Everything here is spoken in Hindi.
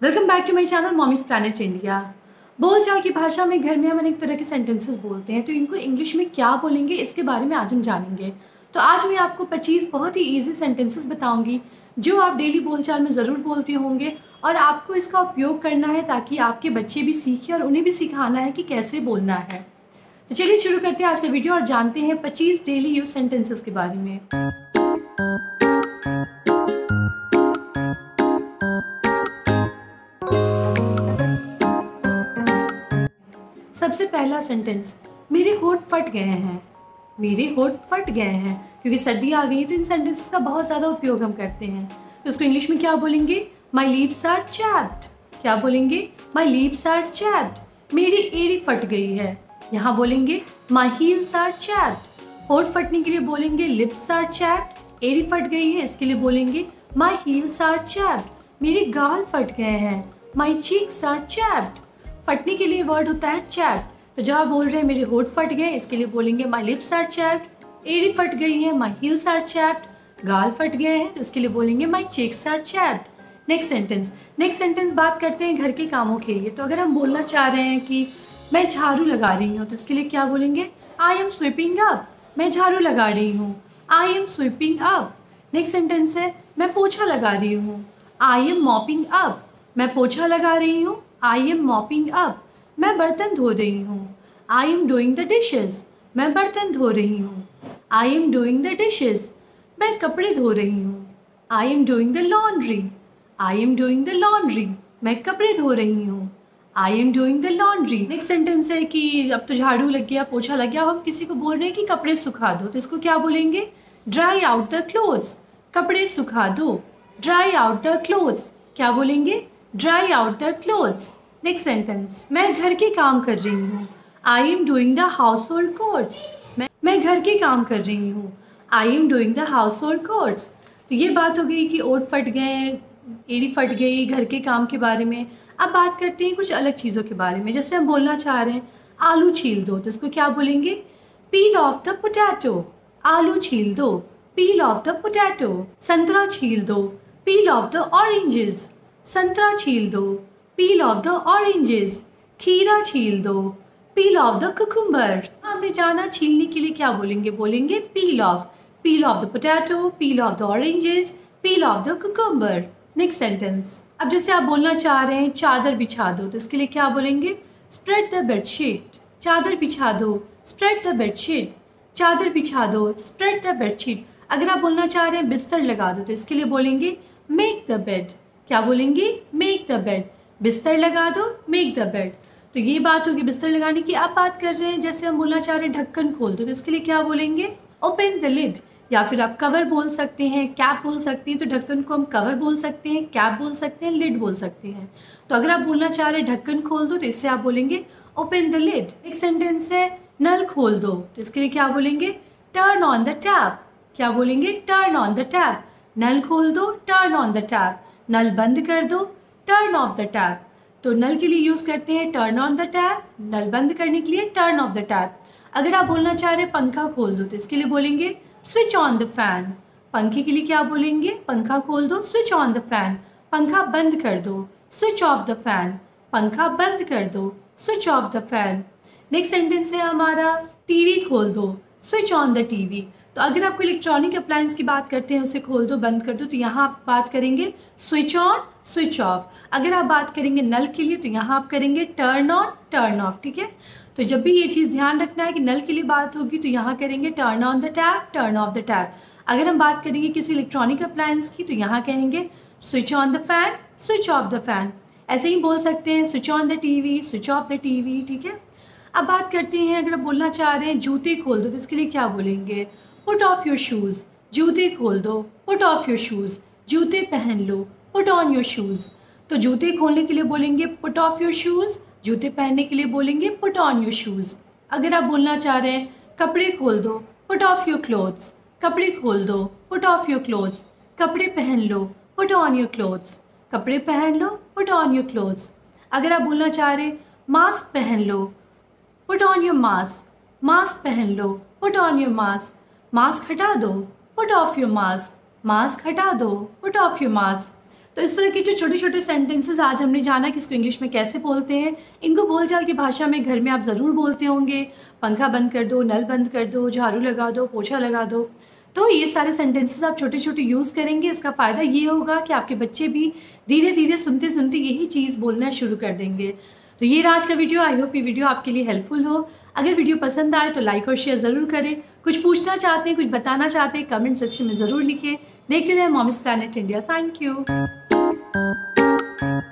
Welcome back to my channel mommies planet India. बोलचाल की भाषा में घर में हम अनेक तरह के सेंटेंसेस बोलते हैं, तो इनको इंग्लिश में क्या बोलेंगे इसके बारे में आज हम जानेंगे। तो आज मैं आपको 25 बहुत ही इजी सेंटेंसेस बताऊंगी जो आप डेली बोलचाल में ज़रूर बोलते होंगे और आपको इसका उपयोग करना है ताकि आपके बच्चे भी सीखें और उन्हें भी सिखाना है कि कैसे बोलना है। तो चलिए शुरू करते हैं आज का वीडियो और जानते हैं 25 डेली यूज सेंटेंसेस के बारे में। सबसे पहला सेंटेंस, मेरे होठ फट गए हैं। मेरे होठ फट गए हैं, क्योंकि सर्दी आ गई तो इन सेंटेंसेस का बहुत ज़्यादा उपयोग हम करते हैं। तो उसको इंग्लिश में क्या बोलेंगे? My lips are chapped. क्या बोलेंगे? My lips are chapped. मेरी एड़ी फट गई है। यहाँ बोलेंगे माई हील्स आर चैप्ड। होठ फटने के लिए बोलेंगे लिप्स आर चैप्ड। एड़ी फट गई है इसके लिए बोलेंगे माई हील्स आर चैप्ड। मेरे गाल फट गए हैं। My cheeks are chapped. फटने के लिए वर्ड होता है चैप्ड। तो जब आप बोल रहे हैं मेरे होठ फट गए, इसके लिए बोलेंगे माई लिप्स आर चैप्ड। एड़ी फट गई है, माई हील्स आर चैप्ड। गाल फट गए हैं तो इसके लिए बोलेंगे my cheeks are chapped. Next sentence बात करते हैं घर के कामों के लिए। तो अगर हम बोलना चाह रहे हैं कि मैं झाड़ू लगा रही हूँ, तो इसके लिए क्या बोलेंगे? I am sweeping up. मैं झाड़ू लगा रही हूँ। I am sweeping up. Next sentence है मैं पोछा लगा रही हूँ। I am mopping up. मैं पोछा लगा रही हूँ। I am mopping up. मैं बर्तन धो रही हूँ। I am doing the dishes. मैं बर्तन धो रही हूँ। I am doing the dishes. मैं कपड़े धो रही हूँ। I am doing the laundry. I am doing the laundry. मैं कपड़े धो रही हूँ। I am doing the laundry. Next sentence है कि अब तो झाड़ू लग गया, पोछा लग गया, अब हम किसी को बोल रहे हैं कि कपड़े सुखा दो, तो इसको क्या बोलेंगे? Dry out the clothes. कपड़े सुखा दो। Dry out the clothes. क्या बोलेंगे? Dry out the clothes. Next sentence, मैं घर के काम कर रही हूँ। I am doing the household chores. मैं घर के काम कर रही हूँ। I am doing the household chores. तो ये बात हो गई कि ओठ फट गए, एड़ी फट गई, घर के काम के बारे में। अब बात करते हैं कुछ अलग चीज़ों के बारे में। जैसे हम बोलना चाह रहे हैं आलू छील दो, तो इसको क्या बोलेंगे? Peel off the potato. आलू छील दो। Peel off the potato. संतरा छील दो। Peel off the oranges. संतरा छील दो। Peel off the oranges. खीरा छील दो। Peel off the cucumber. हमने जाना छीलने के लिए क्या बोलेंगे? बोलेंगे peel off. Peel off the potato, peel off the oranges, peel off the cucumber. Next sentence, अब जैसे आप बोलना चाह रहे हैं चादर बिछा दो, तो इसके लिए क्या बोलेंगे? Spread the bedsheet. चादर बिछा दो। Spread the bedsheet. चादर बिछा दो। Spread the bedsheet. अगर आप बोलना चाह रहे हैं बिस्तर लगा दो, तो इसके लिए बोलेंगे मेक द बेड। क्या बोलेंगे? Make the bed. बिस्तर लगा दो, मेक द बेड। तो ये बात होगी बिस्तर लगाने की। अब बात कर रहे हैं जैसे हम बोलना चाह रहे हैं ढक्कन खोल दो, तो इसके लिए क्या बोलेंगे? Open the lid. या फिर आप कवर बोल सकते हैं, कैप बोल सकते हैं। तो ढक्कन को हम कवर बोल सकते हैं, कैप बोल सकते हैं, लिड बोल सकते हैं। तो अगर आप बोलना चाह रहे हैं ढक्कन खोल दो, तो इससे आप बोलेंगे ओपन द लिड। एक सेंटेंस है नल खोल दो, तो इसके लिए क्या बोलेंगे? Turn on the tap. क्या बोलेंगे? Turn on the tap. नल खोल दो, टर्न ऑन द टैप। नल बंद कर दो, टर्न ऑफ द टैप। तो नल के लिए यूज़ करते हैं टर्न ऑन द टैप, नल बंद करने के लिए टर्न ऑफ द टैप। अगर आप बोलना चाह रहे हैं पंखा खोल दो, तो इसके लिए बोलेंगे स्विच ऑन द फैन। पंखे के लिए क्या बोलेंगे? पंखा खोल दो, स्विच ऑन द फैन। पंखा बंद कर दो, स्विच ऑफ द फैन। पंखा बंद कर दो, switch off the fan. Next sentence है हमारा टीवी खोल दो, स्विच ऑन द टीवी। तो अगर आपको इलेक्ट्रॉनिक अप्लायंस की बात करते हैं, उसे खोल दो, बंद कर दो, तो यहाँ आप बात करेंगे स्विच ऑन, स्विच ऑफ। अगर आप बात करेंगे नल के लिए, तो यहाँ आप करेंगे टर्न ऑन, टर्न ऑफ। ठीक है, तो जब भी ये चीज़ ध्यान रखना है कि नल के लिए बात होगी तो यहाँ करेंगे turn on the tap, turn off the tap. अगर हम बात करेंगे किसी इलेक्ट्रॉनिक अप्लायंस की, तो यहाँ कहेंगे switch on the fan, switch off the fan. ऐसे ही बोल सकते हैं switch on the TV, switch off the TV. ठीक है, अब बात करते हैं अगर आप बोलना चाह रहे हैं जूते खोल दो, तो इसके लिए क्या बोलेंगे? Put off your shoes. जूते खोल दो, पुट ऑफ योर शूज़। जूते पहन लो, पुट ऑन योर शूज़। तो जूते खोलने के लिए बोलेंगे पुट ऑफ योर शूज़, जूते पहनने के लिए बोलेंगे पुट ऑन योर शूज़। अगर आप बोलना चाह रहे हैं कपड़े खोल दो, पुट ऑफ योर क्लोथ्स। कपड़े खोल दो, पुट ऑफ योर क्लोथ्स। कपड़े पहन लो, पुट ऑन योर क्लोथ्स। कपड़े पहन लो, पुट ऑन योर क्लोथ्स। अगर आप बोलना चाह रहे मास्क पहन लो, put on your mask. Mask पहन लो, put on your mask. Mask हटा दो, put off your mask. Mask हटा दो, पुट ऑफ योर मास्क। तो इस तरह के जो छोटे छोटे सेंटेंसेस आज हमने जाना कि इसको इंग्लिश में कैसे बोलते हैं, इनको बोलचाल की भाषा में घर में आप ज़रूर बोलते होंगे। पंखा बंद कर दो, नल बंद कर दो, झाड़ू लगा दो, पोछा लगा दो। तो ये सारे सेंटेंसेस आप छोटे छोटे यूज़ करेंगे। इसका फ़ायदा ये होगा कि आपके बच्चे भी धीरे धीरे सुनते सुनते यही चीज़ बोलना शुरू कर देंगे। तो ये रहा आज का वीडियो। आई होप ये वीडियो आपके लिए हेल्पफुल हो। अगर वीडियो पसंद आए तो लाइक और शेयर ज़रूर करें। कुछ पूछना चाहते हैं, कुछ बताना चाहते हैं, कमेंट सेक्शन में ज़रूर लिखें। देखते रहें moms planet India. Thank you.